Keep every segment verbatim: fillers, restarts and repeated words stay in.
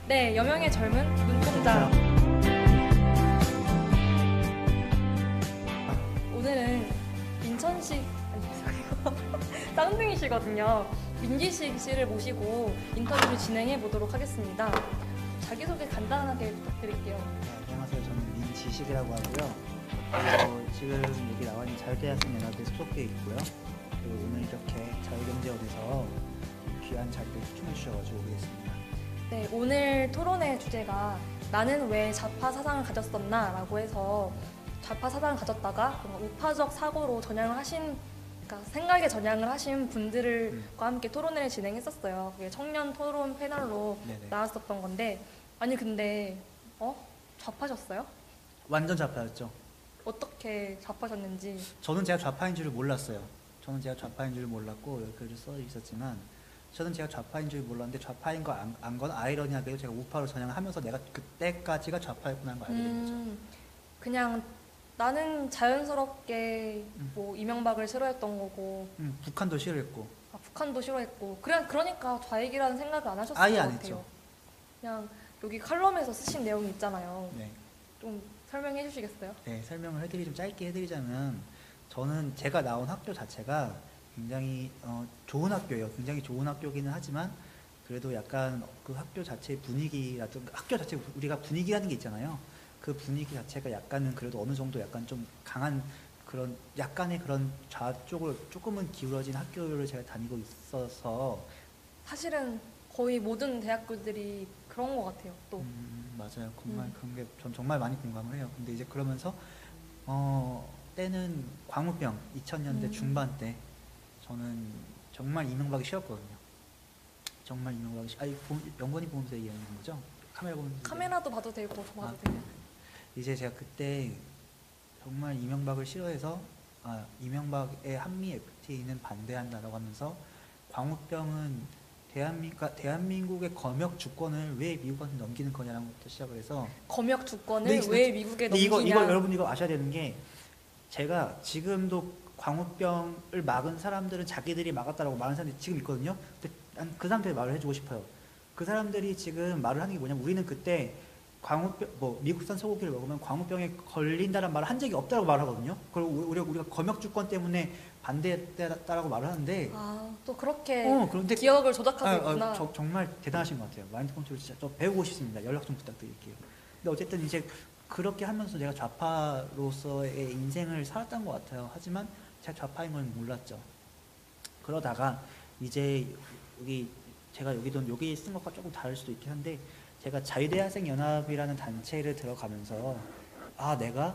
네, 여명의 젊은 눈동자. 오늘은 민천식, 아니, 쌍둥이시거든요. 민기식 씨를 모시고 인터뷰를 진행해 보도록 하겠습니다. 자기소개 간단하게 부탁드릴게요. 네, 안녕하세요. 저는 민지식이라고 하고요. 어, 지금 여기 나와 있는 자유대학생연합에 소속돼 있고요. 그리고 오늘 이렇게 자유경제원에서 귀한 자리를 추천해 주셔가지고 오겠습니다. 네, 오늘 토론의 주제가 나는 왜 좌파 사상을 가졌었나 라고 해서 좌파 사상을 가졌다가 우파적 사고로 전향을 하신, 그러니까 생각에 전향을 하신 분들과 음. 함께 토론회를 진행했었어요. 그게 청년 토론 패널로 네네. 나왔었던 건데, 아니 근데 어? 좌파셨어요? 완전 좌파였죠. 어떻게 좌파셨는지. 저는 제가 좌파인 줄을 몰랐어요. 저는 제가 좌파인 줄을 몰랐고 여기 글을 써 있었지만 저는 제가 좌파인 줄 몰랐는데 좌파인 거 안 건 아이러니하게도 제가 우파로 전향을 하면서 내가 그때까지가 좌파였구나 하는 걸 알게 된 거죠. 음, 그냥 나는 자연스럽게 음. 뭐 이명박을 싫어했던 거고, 음, 북한도 싫어했고 아, 북한도 싫어했고, 그래, 그러니까 좌익이라는 생각을 안 하셨을 아예 것 안 같아요. 했죠. 그냥 여기 칼럼에서 쓰신 내용이 있잖아요. 네. 좀 설명해 주시겠어요? 네, 설명을 해드리 좀 짧게 해드리자면 저는 제가 나온 학교 자체가 굉장히 어, 좋은 학교예요. 굉장히 좋은 학교기는 하지만 그래도 약간 그 학교 자체의 분위기라든가 학교 자체 우리가 분위기라는 게 있잖아요. 그 분위기 자체가 약간은 그래도 어느 정도 약간 좀 강한 그런 약간의 그런 좌쪽으로 조금은 기울어진 학교를 제가 다니고 있어서 사실은 거의 모든 대학교들이 그런 것 같아요. 또 음, 맞아요. 정말 음. 그런 게 전 정말 많이 공감을 해요. 근데 이제 그러면서 어 때는 광우병 이천 년대 음. 중반 때 저는 정말 이명박이 싫었거든요. 정말 이명박이 싫. 아니 영건이 보면서 얘기하는 거죠? 카메라 보면서. 카메라도 봐도 되고 저 봐도 아, 돼요. 이제 제가 그때 정말 이명박을 싫어해서 아 이명박의 한미 에프티에이는 반대한다라고 하면서 광우병은 대한민, 대한민국의 검역 주권을 왜 미국한테 넘기는 거냐라는 것부터 시작을 해서 검역 주권을 네, 왜 미국에 근데 넘기냐. 이거, 이거 여러분 이거 아셔야 되는 게 제가 지금도 광우병을 막은 사람들은 자기들이 막았다라고 말하는 사람들이 지금 있거든요. 근데 난 그 사람들이 말을 해주고 싶어요. 그 사람들이 지금 말을 하는 게 뭐냐면 우리는 그때 광우병, 뭐 미국산 소고기를 먹으면 광우병에 걸린다는 말을 한 적이 없다고 말하거든요. 그리고 우리가, 우리가 검역 주권 때문에 반대했다라고 말을 하는데 아, 또 그렇게 어, 그런데 기억을 조작하고 아, 있구나. 아, 저, 정말 대단하신 것 같아요. 마인드 컨트롤 진짜 저 배우고 싶습니다. 연락 좀 부탁드릴게요. 근데 어쨌든 이제 그렇게 하면서 제가 좌파로서의 인생을 살았던 것 같아요. 하지만 제가 좌파인 건 몰랐죠. 그러다가 이제 여기 제가 여기도 여기 쓴 것과 조금 다를 수도 있긴 한데 제가 자유대학생연합이라는 단체를 들어가면서 아 내가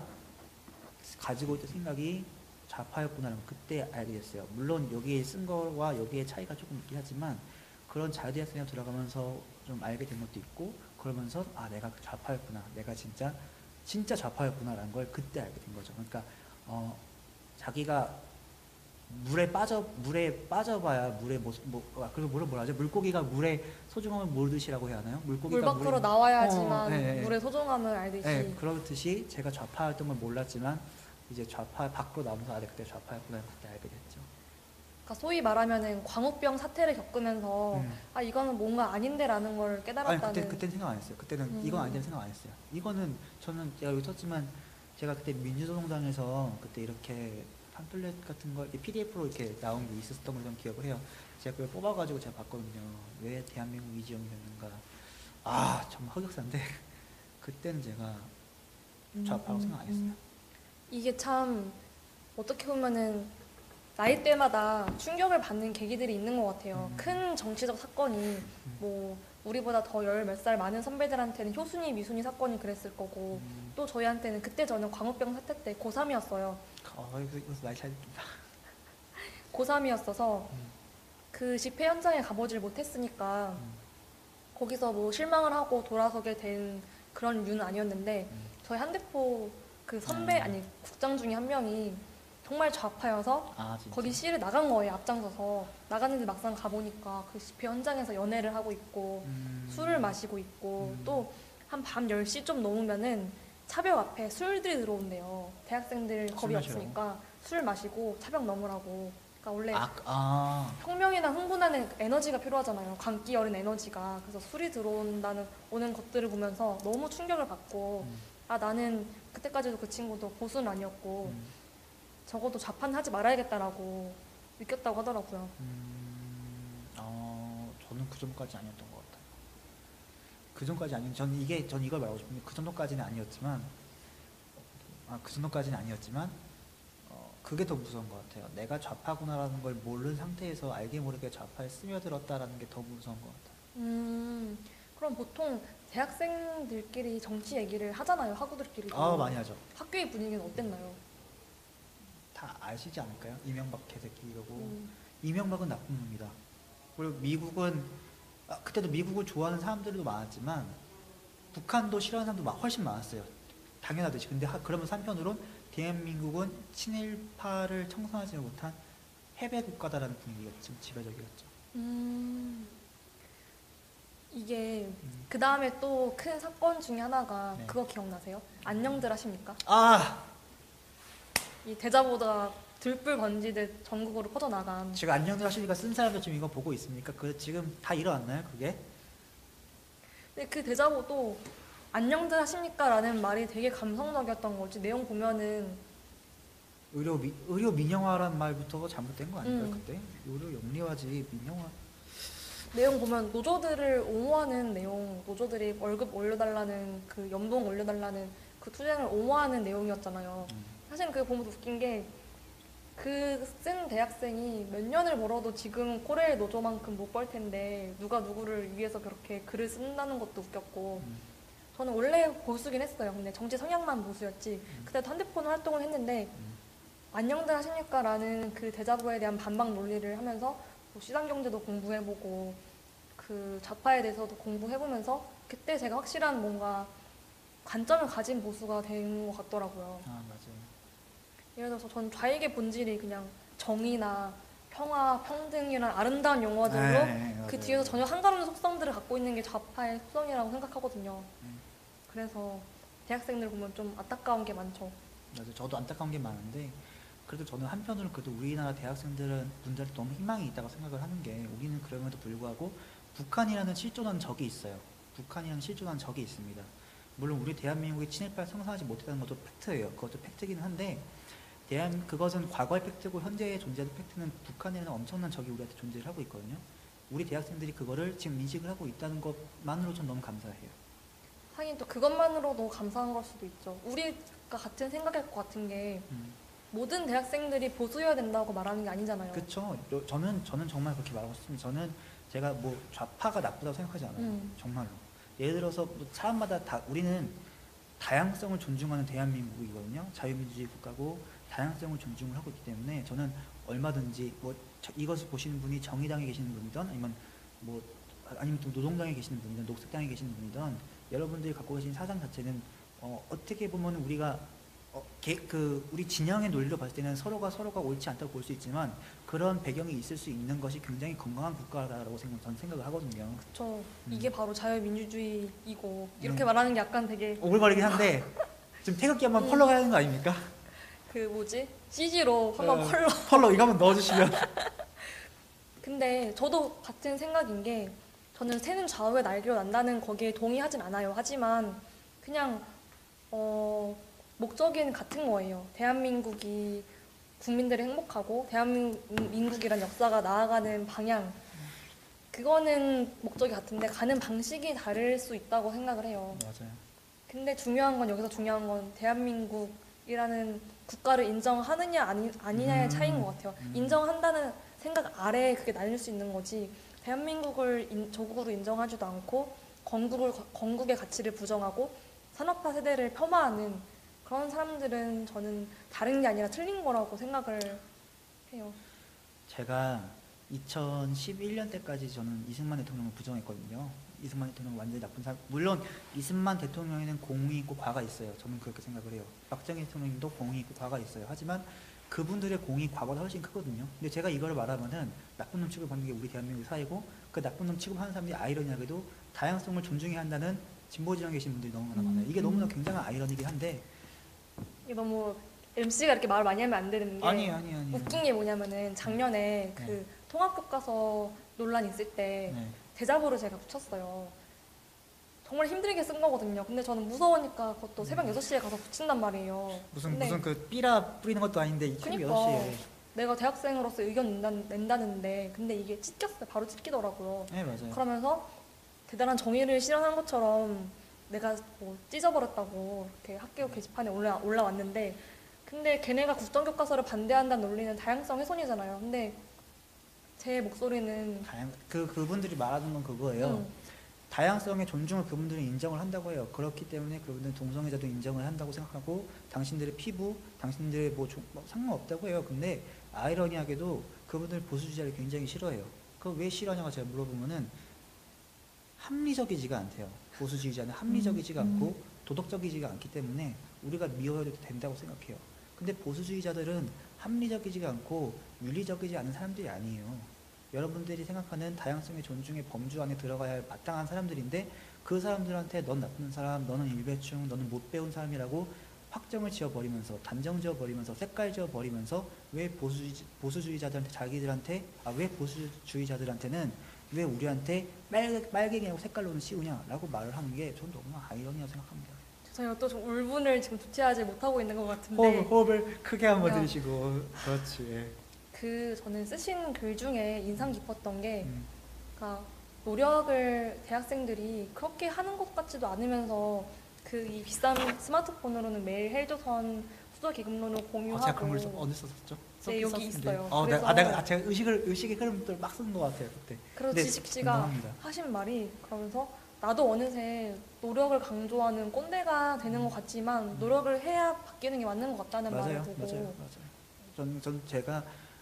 가지고 있던 생각이 좌파였구나라는 걸 그때 알게 됐어요. 물론 여기에 쓴 거와 여기에 차이가 조금 있긴 하지만 그런 자유대학생에 들어가면서 좀 알게 된 것도 있고 그러면서 아 내가 좌파였구나. 내가 진짜 진짜 좌파였구나라는 걸 그때 알게 된 거죠. 그러니까 어, 자기가 물에 빠져 물에 빠져봐야 물에 뭐, 뭐 아, 그리고 물을 뭐라 하죠? 물고기가 물에 소중함을 모르듯이라고 해야 하나요? 물고기가 물 밖으로 물에- 나와야지만 어, 네, 네. 물의 소중함을 알듯이. 네, 그렇듯이 제가 좌파였던 걸 몰랐지만 이제 좌파 밖으로 나오면서 아, 내가 그때 좌파였구나 그때 알게 됐죠. 그러니까 소위 말하면은 광우병 사태를 겪으면서 음. 아 이거는 뭔가 아닌데라는 걸 아니 깨달았다는. 그때 그때는 생각 안 했어요. 그때는 음. 이건 아니라는 생각 안 했어요. 이거는 저는 제가 여기 썼지만 제가 그때 민주노동당에서 그때 이렇게 팜플렛 같은 걸 피디에프로 이렇게 나온 게 있었던 걸 좀 기억을 해요. 제가 그걸 뽑아가지고 제가 봤거든요. 왜 대한민국 이지영이 됐는가. 아 정말 흑역사인데 그때는 제가 좌파라고 음, 생각 안 했어요. 음. 이게 참 어떻게 보면은 나이대마다 충격을 받는 계기들이 있는 것 같아요. 음. 큰 정치적 사건이 뭐 우리보다 더 열 몇 살 많은 선배들한테는 효순이 미순이 사건이 그랬을 거고 음. 또 저희한테는 그때 저는 광우병 사태 때 고삼이었어요. 어, 이거, 이거 나이 차이 듭니다. 고삼이었어서 음. 그 집회 현장에 가보질 못했으니까 음. 거기서 뭐 실망을 하고 돌아서게 된 그런 류는 아니었는데 음. 저희 한대포 그 선배 음. 아니 국장 중에 한 명이 정말 좌파여서 아 진짜. 거기 시를 나간 거예요. 앞장서서 나갔는데 막상 가보니까 그 집회 현장에서 연애를 하고 있고 음. 술을 마시고 있고 음. 또 한 밤 열 시 좀 넘으면은 차벽 앞에 술들이 들어온대요. 대학생들 겁이 술 마시러? 없으니까 술 마시고 차벽 넘으라고 그러니까 원래 아, 아, 혁명이나 흥분하는 에너지가 필요하잖아요. 광기 어린 에너지가. 그래서 술이 들어온다는 오는 것들을 보면서 너무 충격을 받고 음, 아 나는 그때까지도 그 친구도 보수는 아니었고 음, 적어도 좌파는 하지 말아야겠다라고 느꼈다고 하더라고요. 음, 어, 저는 그 전까지 아니었던 것 같아요. 그 전까지 아니, 저는 이게, 전 이걸 말하고 싶은데 그 정도까지는 아니었지만, 아, 그 정도까지는 아니었지만, 어, 그게 더 무서운 것 같아요. 내가 좌파구나라는 걸 모르는 상태에서 알게 모르게 좌파에 스며들었다라는 게 더 무서운 것 같아요. 음, 그럼 보통 대학생들끼리 정치 얘기를 하잖아요. 학우들끼리도. 아, 많이 하죠. 학교의 분위기는 어땠나요? 다 아시지 않을까요? 이명박 개새끼 이러고. 음, 이명박은 나쁜 놈이다. 그리고 미국은, 아, 그때도 미국을 좋아하는 사람들도 많았지만 북한도 싫어하는 사람도 막 훨씬 많았어요. 당연하듯이. 근데 하- 그러면 한편으론 대한민국은 친일파를 청산하지 못한 패배 국가다라는 분위기가 지금 지배적이었죠. 음, 이게 음. 그 다음에 또 큰 사건 중에 하나가 네. 그거 기억나세요? 안녕들 하십니까? 아! 이 대자보가 들불 번지듯 전국으로 퍼져나간. 지금 안녕들 하시니까 쓴 사람들 지금 이거 보고 있습니까? 그 지금 다 일어났나요? 그게? 근데 그 대자보도 안녕들 하십니까? 라는 말이 되게 감성적이었던 거지. 내용 보면은 의료 미, 의료 민영화란 말부터 잘못된 거 아닐까요? 음. 그때? 의료 영리화지 민영화. 내용 보면 노조들을 옹호하는 내용, 노조들이 월급 올려달라는 그 연봉 올려달라는 그 투쟁을 옹호하는 내용이었잖아요. 음. 사실 그거 보면 웃긴 게 그 쓴 대학생이 몇 년을 벌어도 지금 코레일 노조만큼 못 벌 텐데 누가 누구를 위해서 그렇게 글을 쓴다는 것도 웃겼고 음. 저는 원래 보수긴 했어요. 근데 정치 성향만 보수였지. 그때도 핸드폰 활동을 했는데 음. 안녕들 하십니까? 라는 그 대자보에 대한 반박 논리를 하면서 뭐 시장경제도 공부해보고 그 좌파에 대해서도 공부해보면서 그때 제가 확실한 뭔가 관점을 가진 보수가 된 것 같더라고요. 아, 맞아요. 예를 들어서 전 좌익의 본질이 그냥 정의나 평화, 평등이란 아름다운 용어들로 네, 그 맞아요. 뒤에서 전혀 상관없는 속성들을 갖고 있는 게 좌파의 속성이라고 생각하거든요. 음. 그래서 대학생들 보면 좀 안타까운 게 많죠. 맞아요. 저도 안타까운 게 많은데 그래도 저는 한편으로는 그래도 우리나라 대학생들은 분들한테 너무 희망이 있다고 생각을 하는 게 우리는 그럼에도 불구하고 북한이라는 실존한 적이 있어요. 북한이라는 실존한 적이 있습니다. 물론 우리 대한민국이 친일파를 성사하지 못했다는 것도 팩트예요. 그것도 팩트기는 한데 대한 그것은 과거의 팩트고 현재의 존재하는 팩트는 북한이라는 엄청난 적이 우리한테 존재를 하고 있거든요. 우리 대학생들이 그거를 지금 인식을 하고 있다는 것만으로 전 너무 감사해요. 하긴 또 그것만으로도 감사한 걸 수도 있죠. 우리가 같은 생각일 것 같은 게 음. 모든 대학생들이 보수여야 된다고 말하는 게 아니잖아요. 그렇죠. 저는 저는 정말 그렇게 말하고 싶습니다. 저는 제가 뭐 좌파가 나쁘다고 생각하지 않아요. 음. 정말로. 예를 들어서 뭐 사람마다 다 우리는 다양성을 존중하는 대한민국이거든요. 자유민주주의 국가고 다양성을 존중을 하고 있기 때문에 저는 얼마든지 뭐 저- 이것을 보시는 분이 정의당에 계시는 분이든 아니면 뭐 아니면 또 노동당에 계시는 분이든 녹색당에 계시는 분이든 여러분들이 갖고 계신 사상 자체는 어, 어떻게 보면 우리가 어, 개, 그 우리 진영의 논리로 봤을 때는 서로가 서로가 옳지 않다고 볼 수 있지만 그런 배경이 있을 수 있는 것이 굉장히 건강한 국가다라고 생각, 저는 생각을 하거든요. 저 음. 이게 바로 자유민주주의이고 이렇게 음. 말하는 게 약간 되게 오글거리긴 한데 지금 태극기 한번 음. 펄러 가야 하는 거 아닙니까? 그 뭐지? 씨지로 한번 어, 펄러. 펄러 이거 한번 넣어주시면. 근데 저도 같은 생각인 게 저는 새는 좌우의 날개로 난다는 거기에 동의하진 않아요. 하지만 그냥 어, 목적에는 같은 거예요. 대한민국이 국민들이 행복하고 대한민국이란 역사가 나아가는 방향 그거는 목적이 같은데 가는 방식이 다를 수 있다고 생각을 해요. 맞아요. 근데 중요한 건 여기서 중요한 건 대한민국이라는 국가를 인정하느냐 아니, 아니냐의 음. 차이인 것 같아요. 음. 인정한다는 생각 아래에 그게 나뉠 수 있는 거지 대한민국을 인, 조국으로 인정하지도 않고 건국을, 건국의 가치를 부정하고 산업화 세대를 폄하하는 그런 사람들은 저는 다른 게 아니라 틀린 거라고 생각을 해요. 제가 이천십일 년 때까지 저는 이승만 대통령을 부정했거든요. 이승만 대통령은 완전히 나쁜 사람. 물론 이승만 대통령에는 공이 있고 과가 있어요. 저는 그렇게 생각을 해요. 박정희 대통령님도 공이 있고 과가 있어요. 하지만 그분들의 공이 과보다 훨씬 크거든요. 근데 제가 이거를 말하면은 나쁜 놈 취급하는 게 우리 대한민국 사회고 그 나쁜 놈 취급하는 사람들이 아이러니하게도 다양성을 존중해야 한다는 진보 지형에 계신 분들이 너무나 많아요. 이게 너무나 굉장한 아이러니긴 한데 이게 너무 엠씨가 이렇게 말을 많이 하면 안 되는 게 아니 아니 아니. 웃긴 게 뭐냐면은 작년에 그 네. 통합교과서 논란 있을 때 네. 대자보를 제가 붙였어요. 정말 힘들게 쓴 거거든요. 근데 저는 무서우니까 그것도 새벽 여섯 시에 가서 붙인단 말이에요. 무슨 근데 무슨 그 삐라 뿌리는 것도 아닌데 새벽 그니까 여섯 시에. 내가 대학생으로서 의견 낸다, 낸다는데 근데 이게 찢겼어요. 바로 찢기더라고요. 네 맞아요. 그러면서 대단한 정의를 실현한 것처럼 내가 뭐 찢어버렸다고 이렇게 학교 게시판에 올라, 올라왔는데 근데 걔네가 국정교과서를 반대한다는 논리는 다양성 훼손이잖아요. 근데 제 목소리는 다양 그 그분들이 말하는 건 그거예요. 음, 다양성의 존중을 그분들은 인정을 한다고 해요. 그렇기 때문에 그분들은 동성애자도 인정을 한다고 생각하고 당신들의 피부, 당신들의 뭐, 조, 뭐 상관없다고 해요. 근데 아이러니하게도 그분들 보수주의자를 굉장히 싫어해요. 그 왜 싫어하냐고 제가 물어보면은 합리적이지가 않대요. 보수주의자는 합리적이지가 음, 음. 않고 도덕적이지가 않기 때문에 우리가 미워해도 된다고 생각해요. 근데 보수주의자들은 합리적이지가 않고 윤리적이지 않은 사람들이 아니에요. 여러분들이 생각하는 다양성의 존중의 범주 안에 들어가야 할 마땅한 사람들인데 그 사람들한테 넌 나쁜 사람, 너는 일배충, 너는 못 배운 사람이라고 확정을 지어버리면서 단정 지어버리면서 색깔 지어버리면서 왜 보수주의, 보수주의자들한테 자기들한테 아 왜 보수주의자들한테는 왜 우리한테 빨개, 빨갱이라고 색깔로는 씌우냐라고 말을 하는 게 전 너무 아이러니하다고 생각합니다. 저희가 또 좀 울분을 지금 주체하지 못하고 있는 것 같은데 호흡을, 호흡을 크게 한번 야. 들이시고 그렇지. 그 저는 쓰신 글 중에 인상 깊었던 게 음. 그러니까 노력을 대학생들이 그렇게 하는 것 같지도 않으면서 그 이 비싼 스마트폰으로는 매일 헬조선 수저 기금론을 어, 공유하고 제가 그걸 써- 어디서 썼죠? 네, 썼- 여기 썼는데. 있어요. 어, 그래서- 내가, 아, 내가 아, 제가 의식을 의식의 흐름들 막 쓰는 것 같아요 그때. 그래서 네, 지식 씨가 공감합니다. 하신 말이 그러면서 나도 어느새 노력을 강조하는 꼰대가 되는 것 같지만 노력을 해야 바뀌는 게 맞는 것 같다는 말을 맞아요, 보고 맞아요, 맞아요. 전, 전 제가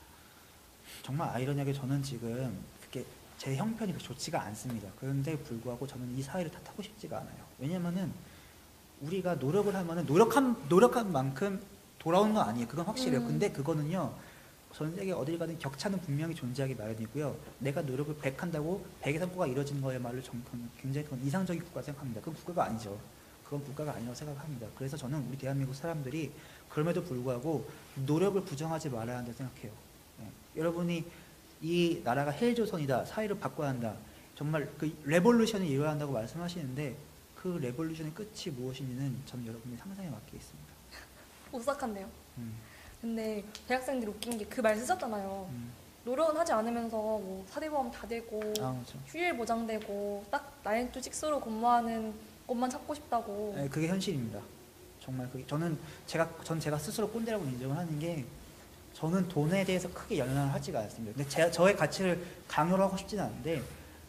정말 아이러니하게 저는 지금 그게 제 형편이 그렇게 좋지가 않습니다. 그런데 불구하고 저는 이 사회를 탓하고 싶지가 않아요. 왜냐면은 우리가 노력을 하면은 노력한 노력한 만큼 돌아오는 건 아니에요. 그건 확실해요. 음. 근데 그거는요. 전 세계 어딜 가든 격차는 분명히 존재하기 마련이고요. 내가 노력을 백 한다고 백의 성과가 이루어지는 거야말로 정- 굉장히 그건 이상적인 국가 생각합니다. 그건 국가가 아니죠. 그건 국가가 아니라고 생각합니다. 그래서 저는 우리 대한민국 사람들이 그럼에도 불구하고 노력을 부정하지 말아야 한다고 생각해요. 예. 여러분이 이 나라가 헬조선이다, 사회를 바꿔야 한다, 정말 그 레볼루션이 일어야 한다고 말씀하시는데 그 레볼루션의 끝이 무엇인지는 저는 여러분의 상상에 맡겨 있습니다. 오싹한데요. 음, 근데 대학생들이 웃긴 게 그 말 쓰셨잖아요. 음. 노력은 하지 않으면서 뭐 사대보험 다 되고 아, 그렇죠. 휴일 보장되고 딱 나인 투 식스로 근무하는 곳만 찾고 싶다고. 네, 그게 현실입니다. 정말 그게 저는 제가 전 제가 스스로 꼰대라고 인정을 하는 게 저는 돈에 대해서 크게 연연을 하지가 않습니다. 근데 제, 저의 가치를 강요를 하고 싶지는 않은데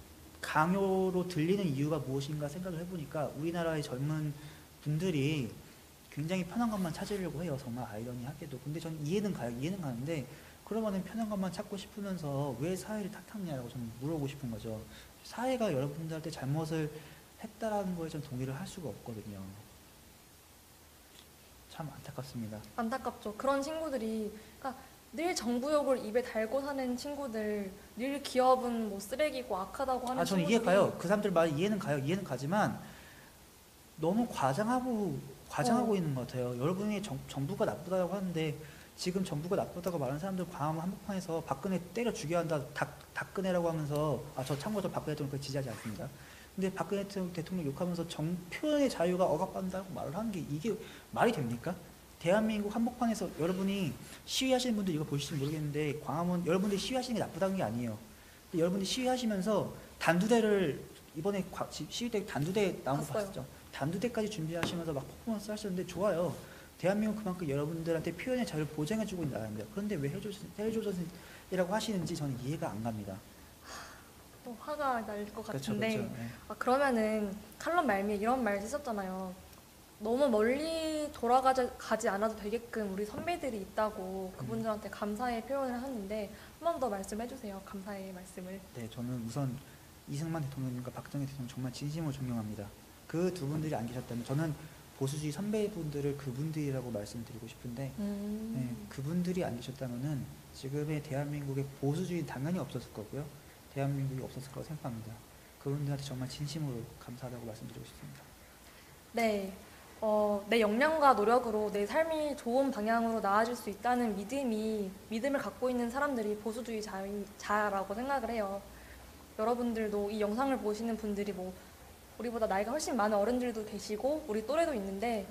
강요로 들리는 이유가 무엇인가 생각을 해보니까 우리나라의 젊은 분들이 굉장히 편한 것만 찾으려고 해요. 정말 아이러니하게도. 근데 전 이해는 가요. 이해는 가는데 그러면은 편한 것만 찾고 싶으면서 왜 사회를 탓하느냐라고 저는 물어보고 싶은 거죠. 사회가 여러분들한테 잘못을 했다라는 거에 전 동의를 할 수가 없거든요. 참 안타깝습니다. 안타깝죠. 그런 친구들이 그러니까 늘 정부욕을 입에 달고 사는 친구들, 늘 기업은 뭐 쓰레기고 악하다고 하는 아, 저는 친구들이 이해 가요. 그 사람들 말 이해는 가요. 이해는 가지만 너무 과장하고 과장하고 어. 있는 것 같아요. 여러분이 정, 정부가 나쁘다고 하는데 지금 정부가 나쁘다고 말하는 사람들 광화문 한복판에서 박근혜 때려 죽여야 한다, 닭, 닭근혜라고 하면서 아, 저 참고로 저 박근혜 대통령 그 지지하지 않습니다. 근데 박근혜 대통령 욕하면서 정, 표현의 자유가 억압받는다고 말을 하는 게 이게 말이 됩니까? 대한민국 한복판에서 여러분이 시위하시는 분들 이거 보실지 모르겠는데 광화문 여러분들이 시위하시는 게 나쁘다는 게 아니에요. 근데 여러분들이 시위하시면서 단두대를 이번에 과- 시- 시위 때 단두대 나온 거 봤어요. 봤었죠. 단두대까지 준비하시면서 막 퍼포먼스 하셨는데 좋아요. 대한민국 그만큼 여러분들한테 표현의 자유를 보장해주고 있는 나라입니다. 그런데 왜 헬조선이라고 하시는지 저는 이해가 안 갑니다. 또 화가 날 것 그렇죠, 같은데 그렇죠. 네. 아, 그러면은 칼럼 말미에 이런 말 쓰셨잖아요. 너무 멀리 돌아가지 않아도 되게끔 우리 선배들이 있다고 그분들한테 감사의 표현을 하는데 한 번 더 말씀해 주세요. 감사의 말씀을. 네, 저는 우선 이승만 대통령님과 박정희 대통령 정말 진심으로 존경합니다. 그 두 분들이 안 계셨다면 저는 보수주의 선배분들을 그분들이라고 말씀드리고 싶은데 음. 네, 그분들이 안 계셨다면은 지금의 대한민국의 보수주의는 당연히 없었을 거고요. 대한민국이 없었을 거라고 생각합니다. 그분들한테 정말 진심으로 감사하다고 말씀드리고 싶습니다. 네. 어, 내 역량과 노력으로 내 삶이 좋은 방향으로 나아질 수 있다는 믿음이 믿음을 갖고 있는 사람들이 보수주의자라고 생각을 해요. 여러분들도 이 영상을 보시는 분들이 뭐 우리보다 나이가 훨씬 많은 어른들도 계시고 우리 또래도 있는데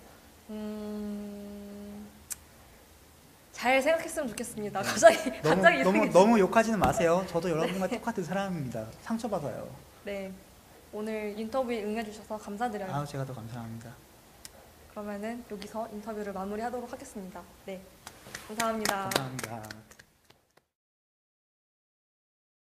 음... 잘 생각했으면 좋겠습니다. 갑자기 너무 갑자기 너무 이상해지- 너무 욕하지는 마세요. 저도 여러분과 똑같은 사람입니다. 상처받아요. 네, 오늘 인터뷰에 응해주셔서 감사드려요. 아, 제가 더 감사합니다. 그러면은 여기서 인터뷰를 마무리하도록 하겠습니다. 네, 감사합니다. 감사합니다.